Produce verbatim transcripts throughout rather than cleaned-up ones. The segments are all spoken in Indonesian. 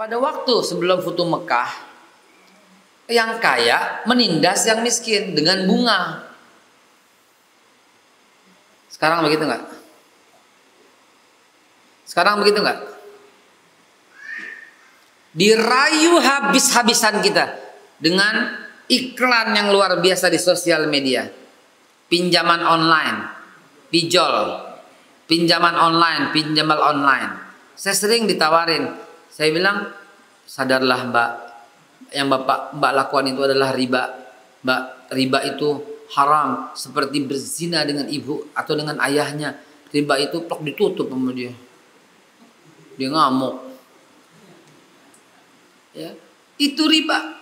Pada waktu sebelum Futuh Mekah, yang kaya menindas yang miskin dengan bunga. Sekarang begitu nggak? Sekarang begitu nggak? Dirayu habis-habisan kita dengan iklan yang luar biasa di sosial media. Pinjaman online, pinjol, pinjaman online, pinjaman online. Saya sering ditawarin. Saya bilang, sadarlah mbak, yang bapak mbak lakukan itu adalah riba. Mbak, riba itu haram, seperti berzina dengan ibu atau dengan ayahnya. Riba itu plok ditutup sama dia. Dia ngamuk. Ya, itu riba.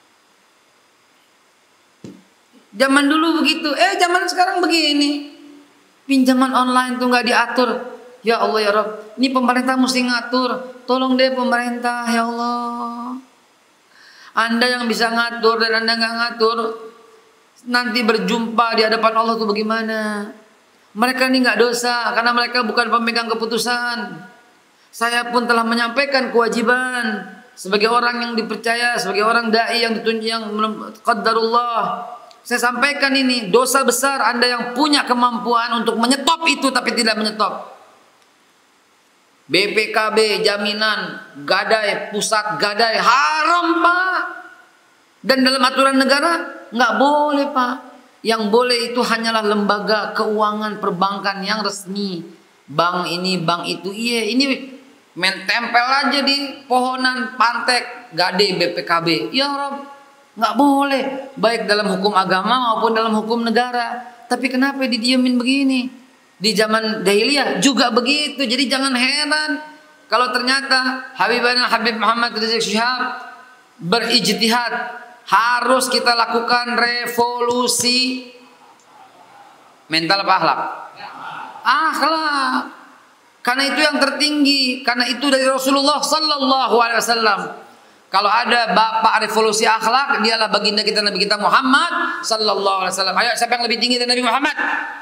Zaman dulu begitu, eh zaman sekarang begini. Pinjaman online tuh nggak diatur. Ya Allah ya Rabb, ini pemerintah mesti ngatur. Tolong deh pemerintah, ya Allah. Anda yang bisa ngatur dan Anda nggak ngatur, nanti berjumpa di hadapan Allah tuh bagaimana? Mereka ini nggak dosa karena mereka bukan pemegang keputusan. Saya pun telah menyampaikan kewajiban sebagai orang yang dipercaya, sebagai orang dai yang ditunjuk, yang qadarullah. Saya sampaikan ini dosa besar Anda yang punya kemampuan untuk menyetop itu tapi tidak menyetop. B P K B jaminan gadai, pusat gadai haram Pak. Dan dalam aturan negara nggak boleh Pak. Yang boleh itu hanyalah lembaga keuangan perbankan yang resmi. Bank ini, bank itu. Iya, ini main tempel aja di pohonan pantek gadai B P K B. Ya Rob, nggak boleh. Baik dalam hukum agama maupun dalam hukum negara. Tapi kenapa didiemin begini? Di zaman jahiliyah juga begitu. Jadi jangan heran kalau ternyata Habibana Habib Muhammad Rizik Syihab berijtihad, harus kita lakukan revolusi mental apa akhlak? Akhlak. Karena itu yang tertinggi, karena itu dari Rasulullah sallallahu alaihi wasallam. Kalau ada bapak revolusi akhlak, dialah baginda kita, Nabi kita Muhammad sallallahu alaihi wasallam. Ayo, siapa yang lebih tinggi dari Nabi Muhammad?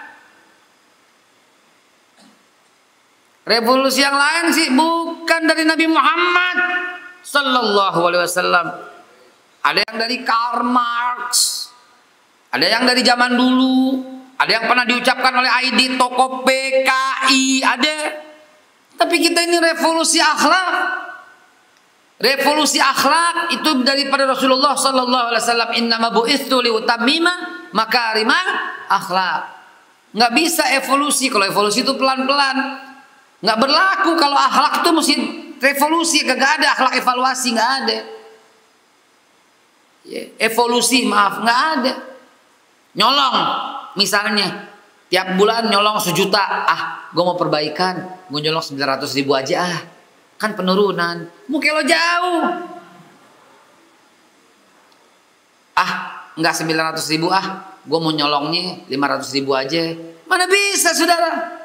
Revolusi yang lain sih bukan dari Nabi Muhammad sallallahu alaihi wasallam. Ada yang dari Karl Marx, ada yang dari zaman dulu, ada yang pernah diucapkan oleh Aidit tokoh P K I, ada. Tapi kita ini revolusi akhlak. Revolusi akhlak itu daripada Rasulullah sallallahu alaihi wasallam, innama bu'itsu liutammima makarimal akhlak. Nggak bisa evolusi, kalau evolusi itu pelan-pelan. Nggak berlaku kalau akhlak itu mesti revolusi, gak ada akhlak evaluasi, nggak ada. Evolusi maaf nggak ada. Nyolong misalnya tiap bulan nyolong sejuta, ah gue mau perbaikan, gue nyolong sembilan ratus ribu aja, ah kan penurunan, mungkin lo jauh. Ah nggak sembilan ratus ribu, ah gue mau nyolongnya lima ratus ribu aja, mana bisa saudara.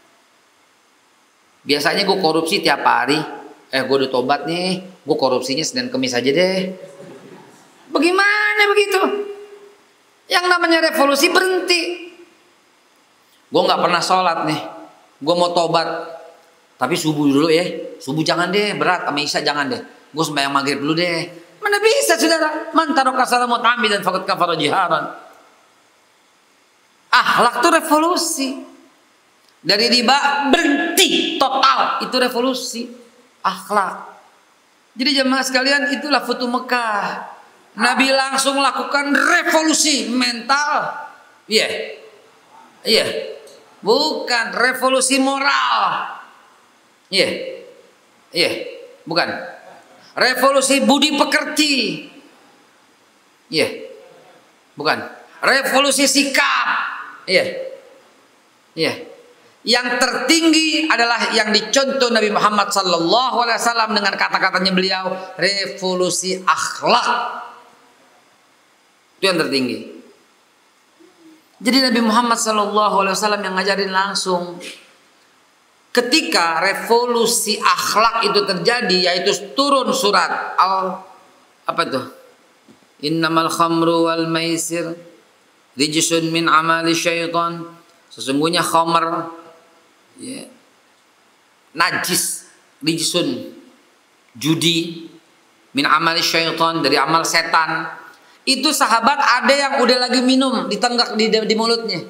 Biasanya gue korupsi tiap hari. Eh gue udah tobat nih, gue korupsinya Senin Kemis aja deh. Bagaimana begitu? Yang namanya revolusi berhenti. Gue gak pernah sholat nih, gue mau tobat, tapi subuh dulu ya. Subuh jangan deh, berat, sama isya jangan deh. Gue sembahyang maghrib dulu deh. Mana bisa saudara? Man taraka salamu ta'amidan faqad kafara jiharan. Akhlak tuh revolusi. Dari riba berhenti total, itu revolusi akhlak. Jadi jemaah sekalian, itulah Futuh Mekah. Nabi langsung lakukan revolusi mental. Iya, yeah. Iya, yeah. Bukan revolusi moral. Iya, yeah. Iya, yeah. Bukan revolusi budi pekerti. Iya, yeah. Bukan revolusi sikap. Iya, yeah. Iya. Yeah. Yang tertinggi adalah yang dicontoh Nabi Muhammad sallallahu alaihi wasallam dengan kata-katanya beliau, revolusi akhlak. Itu yang tertinggi. Jadi Nabi Muhammad sallallahu alaihi wasallam yang ngajarin langsung. Ketika revolusi akhlak itu terjadi, yaitu turun surat al apa tuh? Innamal khamru wal maisir rijsun min amali syaitan. Sesungguhnya khamr, ya, najis, rijsun, judi, min amali syaitan, dari amal setan. Itu sahabat ada yang udah lagi minum ditenggak di, di mulutnya.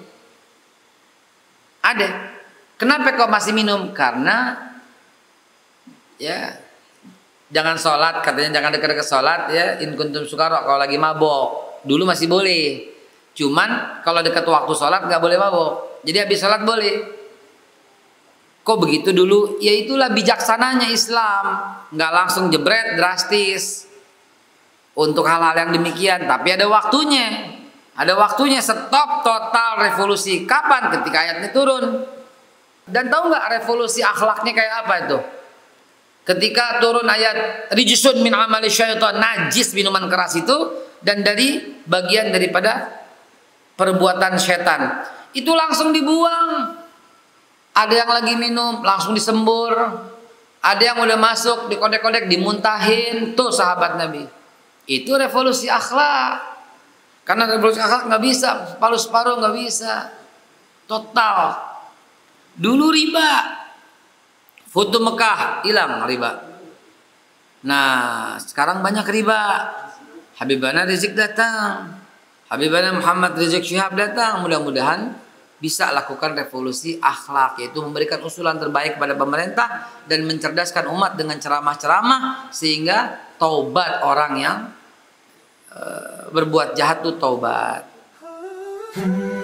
Ada. Kenapa kok masih minum? Karena ya jangan sholat, katanya jangan dekat-dekat sholat ya, in kuntum sukara, kalau lagi mabok. Dulu masih boleh. Cuman kalau dekat waktu sholat nggak boleh mabok. Jadi habis sholat boleh. Kok begitu dulu? Ya itulah bijaksananya Islam. Nggak langsung jebret drastis untuk hal-hal yang demikian. Tapi ada waktunya. Ada waktunya stop total revolusi. Kapan? Ketika ayatnya turun. Dan tahu nggak revolusi akhlaknya kayak apa itu? Ketika turun ayat rijsun min amali syaitan, najis minuman keras itu dan dari bagian daripada perbuatan setan. Itu langsung dibuang. Ada yang lagi minum langsung disembur, ada yang udah masuk dikodek-kodek dimuntahin. Tuh sahabat Nabi, itu revolusi akhlak. Karena revolusi akhlak nggak bisa separuh-separuh, nggak bisa total. Dulu riba, foto Mekah hilang riba. Nah sekarang banyak riba. Habibana Rizik datang, Habibana Muhammad Rizik Syihab datang. Mudah-mudahan bisa lakukan revolusi akhlak, yaitu memberikan usulan terbaik kepada pemerintah dan mencerdaskan umat dengan ceramah-ceramah sehingga taubat orang yang uh, berbuat jahat itu taubat.